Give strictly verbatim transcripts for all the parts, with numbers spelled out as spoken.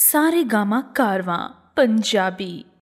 सारे गामा कारवां पंजाबी।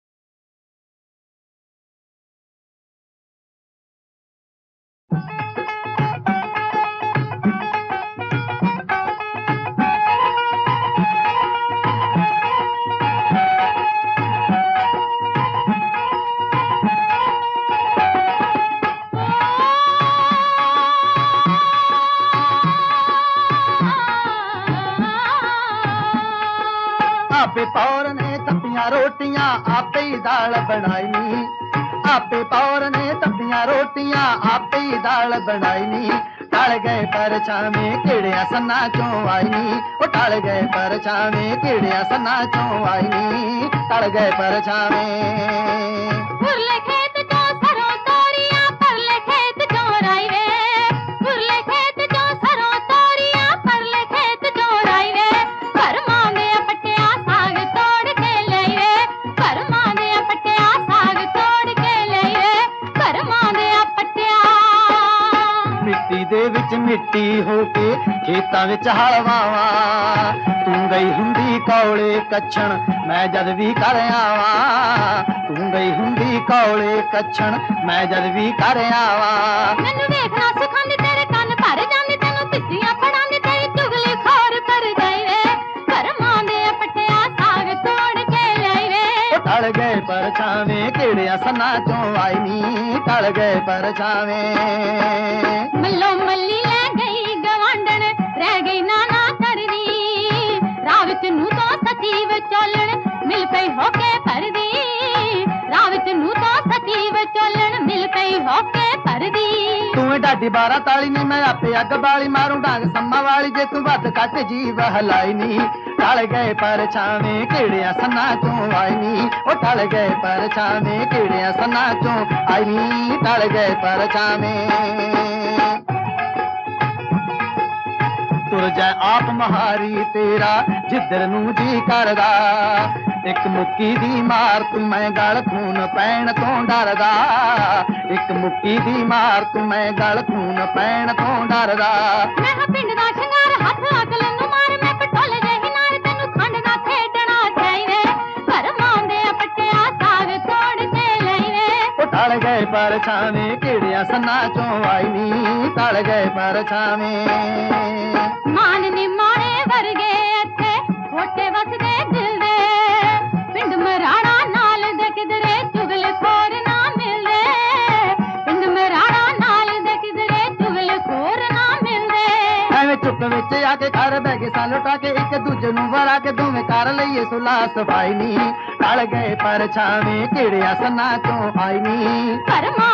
आपे पौर ने तपियां रोटियां आपे ही दाल बनाई नी। आपे पौर ने तपियां रोटियां आपे ही दाल बनाई नी। टाल गए पर छावे केड़िया सन्ना चों आई नी। ओ टाल गए पर छावे केड़िया सन्ना चों आई नी। टाल गए पर छावे पुरले खेत चों सरों तोरियां परले खेत चों राई वे। पुरले खेत चों सरों तोरियां परले खेत चों राई वे। घर मांगे पट्टिया साग तोड़ के लई वे। घर मांगे पट्टिया साग तोड़ के लई वे। घर मांगे पट्टिया मिट्टी दे विच मिट्टी होके खेतां विच हल वावां। तू गई हुंदी कौले कच्छण मैं जद भी कर आवां। तू गई हुंदी कौले कच्छण मैं जद भी कर आवां। मैनू देखना सिखांदी तेरे कंन भर जांदी तैनू तित्तियां पढ़ांदी तेरी चुगली खोर कर जाई वे। घर मांगे पट्टिया साग तोड़ के लई वे। ओ टल गए पर छावे केड़िया सन्ना चों आई नी। टल गए पर छावे मल्लो मल्ली ले गई गवांडन रह गई नाना करदी। राह विच नूं तो सती विचोलण मिल पई होके परदी। राह विच नूं तो सती विचोलण मिल पई होके परदी। तू डाडी बारा ताली नी मैं आपे अग बाली मारूं डांग सम्मा वाली जे तू वध घट जीव हलाई नी। टल गए पर छावे केड़िया सन्ना चों आई नी। ओ टल गए पर छावे केड़िया सन्ना चों आई नी। टल गए पर छावे तुर जाए आप महारी तेरा जिधर नू जी करदा। एक मुक्की दी मार तू मैं गल खून पैण तो डरदा। एक मुक्की दी मार तू मैं गल खून पैण तो डरदा। मैं हां पिंड दा शंगार हत्थ अगल नूं मार मैं पटोले जेही नार तैनू खंड ना खेडना चाहीवे। घर मांगे पट्टिया साग तोड़ के लई वे। ओ टल गए पर छावे केड़िया सन्ना चों आई नी। टल गए पर छावे मान निमाणे वर्गे इत्थे खोटे वसदे दिल दे। पिंड मराड़ा नाल दे किधरे चुगल खोर ना मिलदे। पिंड मराड़ा नाल दे किधरे चुगल खोर ना मिलदे। ਐਵੇਂ ਚੁੱਪ ਵਿੱਚ ਆ ਕੇ ਘਰ ਬਹਿ ਕੇ ਸਾਂ ਲੁਟਾ ਕੇ ਇੱਕ ਦੂਜੇ ਨੂੰ ਵਰਾ ਕੇ ਦੋਵੇਂ ਕਰ ਲਈਏ ਸੁਲਾ ਸਫਾਈ ਨੀ। ਟਲ ਗਏ ਪਰ ਛਾਵੇਂ ਕਿਹੜਿਆ ਸन्ना ਚੋਂ ਆਈ ਨੀ। ਘਰ